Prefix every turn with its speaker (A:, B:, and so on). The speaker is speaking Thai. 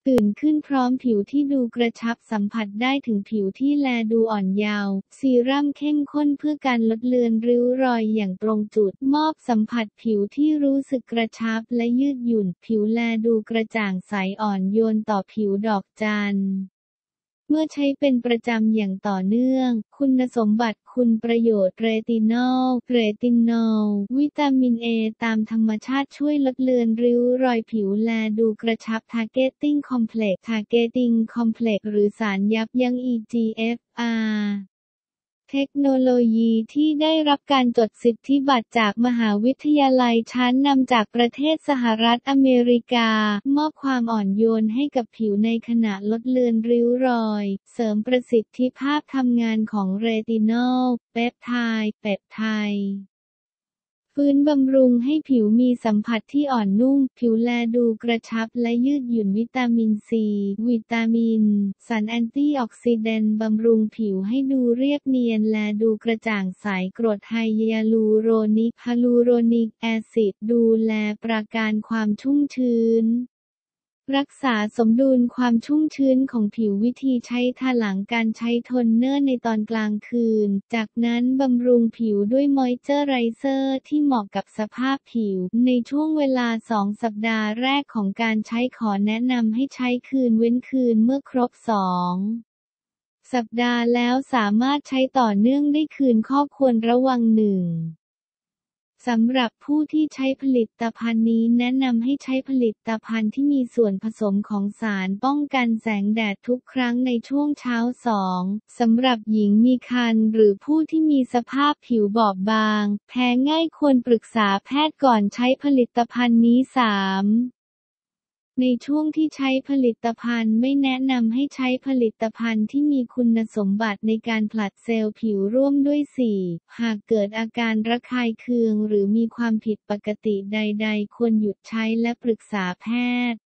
A: ตื่นขึ้นพร้อมผิวที่ดูกระชับสัมผัสได้ถึงผิวที่แลดูอ่อนเยาว์ซีรั่มเข้มข้นเพื่อการลดเลือนริ้วรอยอย่างตรงจุดมอบสัมผัสผิวที่รู้สึกกระชับและยืดหยุ่นผิวแลดูกระจ่างใสอ่อนโยนต่อผิวดอกจันเมื่อใช้เป็นประจำอย่างต่อเนื่องคุณสมบัติคุณประโยชน์เรตินอลวิตามินเอตามธรรมชาติช่วยลดเลือนริ้วรอยผิวแลดูกระชับ Targeting Complex หรือสารยับยั้ง EGFR เทคโนโลยีที่ได้รับการจดสิทธิบัตรจากมหาวิทยาลัยชั้นนำจากประเทศสหรัฐอเมริกามอบความอ่อนโยนให้กับผิวในขณะลดเลือนริ้วรอยเสริมประสิทธิภาพทำงานของเรตินอลเปปไทด์ฟื้นบำรุงให้ผิวมีสัมผัสที่อ่อนนุ่มผิวแลดูกระชับและยืดหยุ่นวิตามินซีวิตามินสารแอนตี้ออกซิแดนต์บำรุงผิวให้ดูเรียบเนียนและดูกระจ่างใสกรดไฮยาลูโรนิกแอซิดดูแลประการความชุ่มชื้นรักษาสมดุลความชุ่มชื้นของผิววิธีใช้ทาหลังการใช้โทนเนอร์ในตอนกลางคืนจากนั้นบำรุงผิวด้วยมอยเจอไรเซอร์ที่เหมาะกับสภาพผิวในช่วงเวลา2 สัปดาห์แรกของการใช้ขอแนะนำให้ใช้คืนเว้นคืนเมื่อครบ2 สัปดาห์แล้วสามารถใช้ต่อเนื่องได้คืนข้อควรระวัง1สำหรับผู้ที่ใช้ผลิตภัณฑ์นี้แนะนำให้ใช้ผลิตภัณฑ์ที่มีส่วนผสมของสารป้องกันแสงแดดทุกครั้งในช่วงเช้า2สำหรับหญิงมีครรภ์หรือผู้ที่มีสภาพผิวบอบบางแพ้ง่ายควรปรึกษาแพทย์ก่อนใช้ผลิตภัณฑ์นี้3ในช่วงที่ใช้ผลิตภัณฑ์ไม่แนะนำให้ใช้ผลิตภัณฑ์ที่มีคุณสมบัติในการผลัดเซลล์ผิวร่วมด้วย4หากเกิดอาการระคายเคืองหรือมีความผิดปกติใดๆควรหยุดใช้และปรึกษาแพทย์